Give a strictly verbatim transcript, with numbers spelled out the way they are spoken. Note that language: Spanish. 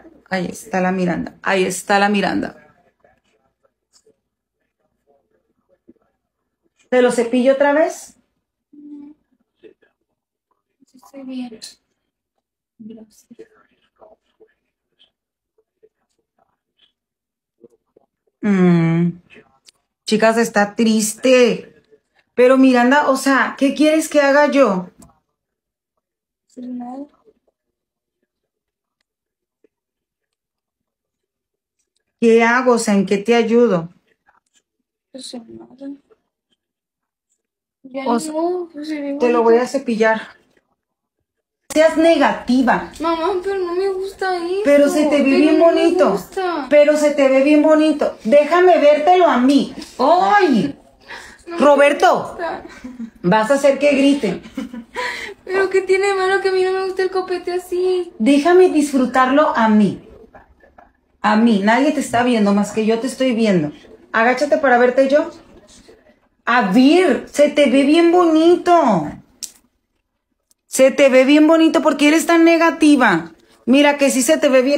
Ahí está la Miranda. Ahí está la Miranda. ¿Te lo cepillo otra vez? Sí, estoy bien. Gracias. Mm, chicas, está triste. Pero Miranda, o sea, ¿qué quieres que haga yo? No, ¿Qué hago? O sea, ¿en qué te ayudo? pues en nada. Ya O ni sea, modo, pues se ve te lo voy a bonito. cepillar. No seas negativa. Mamá, pero no me gusta esto. Pero se te ve Pero bien no me bonito. gusta. Pero se te ve bien bonito. Déjame vértelo a mí. ¡Ay! No Roberto, me gusta. vas a hacer que griten. Pero ¿qué tiene malo que a mí no me gusta el copete así? Déjame disfrutarlo a mí. A mí. Nadie te está viendo más que yo te estoy viendo. Agáchate para verte yo. A ver, se te ve bien bonito. Se te ve bien bonito porque eres tan negativa. Mira que sí se te ve bien.